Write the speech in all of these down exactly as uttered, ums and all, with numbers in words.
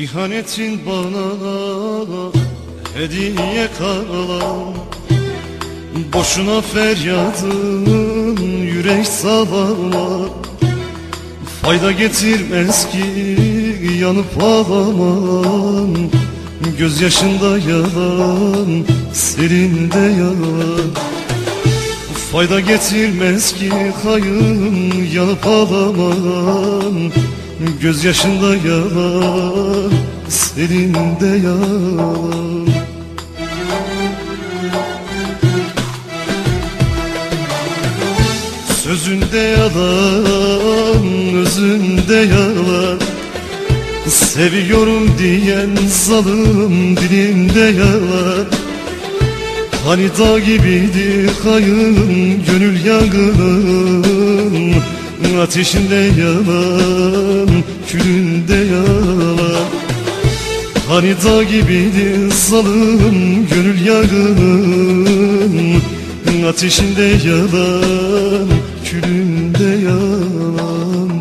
İhanetin bana hediye kalan, boşuna feryadın yürek salarlar. Fayda getirmez ki yanıp ağlaman, gözyaşında yalan, serinde yalan. Fayda getirmez ki hayın yanıp ağlaman, gözyaşında yalan, serinde yalan. Sözünde yalan, özünde yalan. Seviyorum diyen zalim dilinde yalan. Hani dağ gibiydi kayın, gönül yangının ateşinde yalan, külünde yalan. Hani dağ gibiydi zalim gönül yangının ateşinde yalan, külünde yalan.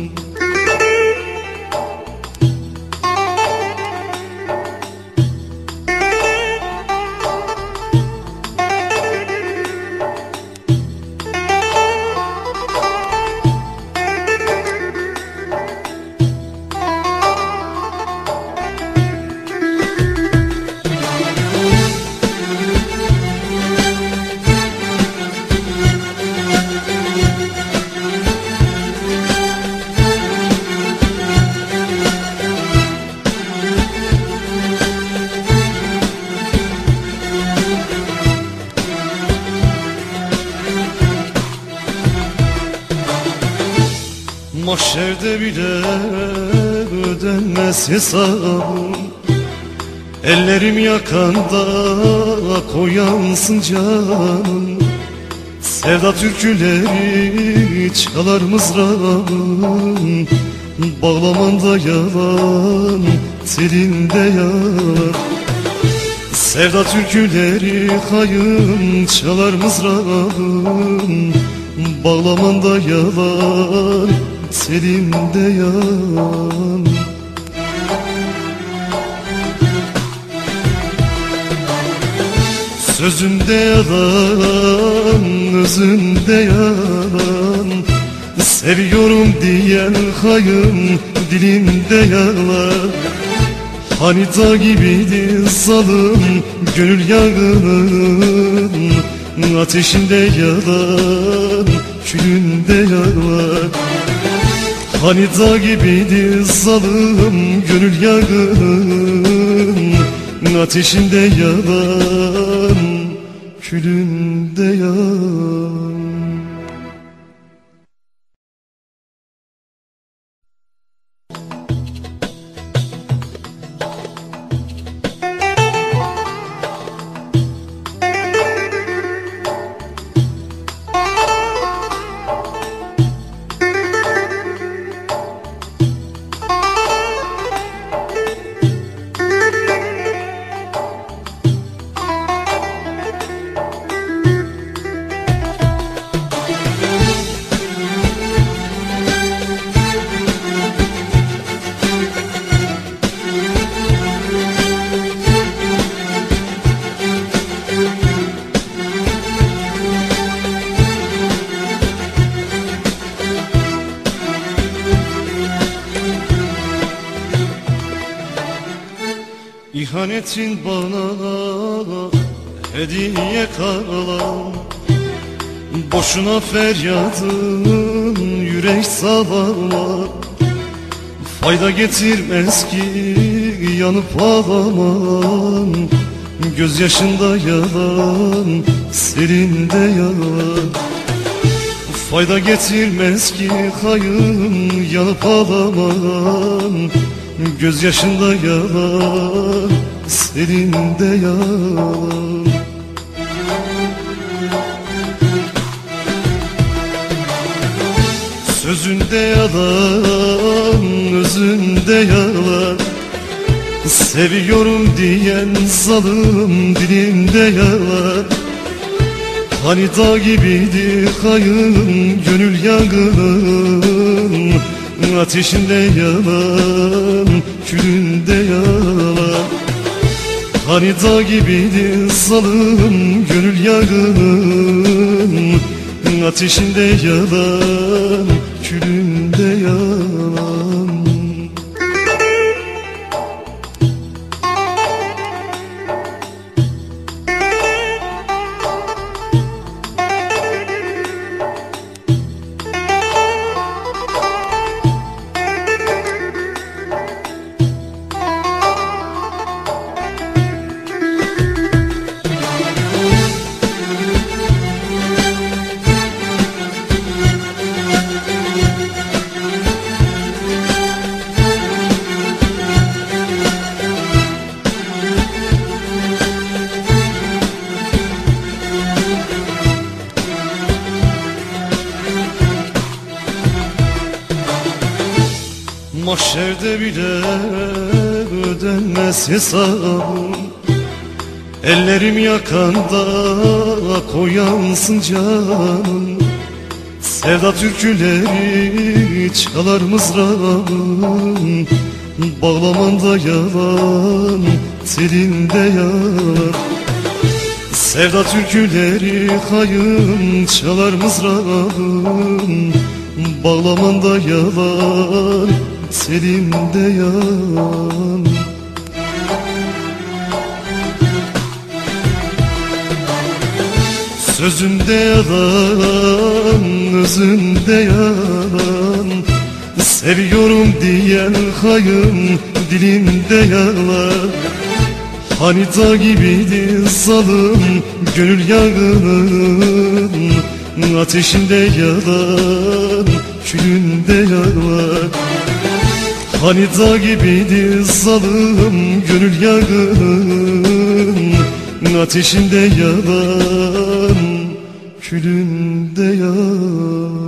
Mahşerde bile ödenmez hesabım, ellerim yakanda koyansın canım. Sevda türküleri çalar mızrağım, bağlamanda yalan, telinde yalan. Sevda türküleri hayın çalar mızrağım, bağlamanda yalan, selimde yalan. Sözünde yalan, özünde yalan. Seviyorum diyen hayın dilinde yalan. Hani dağ gibiydi zalim gönül yangının ateşinde yalan, külünde yalan. Hani dağ gibiydi zalim gönül yangının ateşinde yalan, külünde yalan. İhanetin bana hediye kalan, boşuna feryadın yürek salarlar. Fayda getirmez ki yanıp ağlaman, gözyaşında yalan, serinde yalan. Fayda getirmez ki hayın yanıp ağlaman, gözyaşında yalan, serinde yalan. Sözünde yalan, özünde yalan. Seviyorum diyen zalim dilinde yalan. Hani dağ gibiydi kayın, gönül yangının ateşinde yalan, külünde yalan. Hani dağ gibiydi zalim gönül yangının, ateşinde yalan, külünde yalan. Mahşerde bile ödenmez hesabım, ellerim yakanda koyansın canım. Sevda türküleri çalar mızrağım, bağlamanda yalan, telinde yalan. Sevda türküleri hayım çalar mızrağım, bağlamanda yalan, selimde yalan. Sözünde yalan, özünde yalan. Seviyorum diyen hayım, dilinde yalan. Hani dağ gibiydi zalim gönül yangının, ateşinde yalan, külünde yalan. Hani dağ gibiydi zalim gönül yangının, ateşinde yalan, külünde yalan.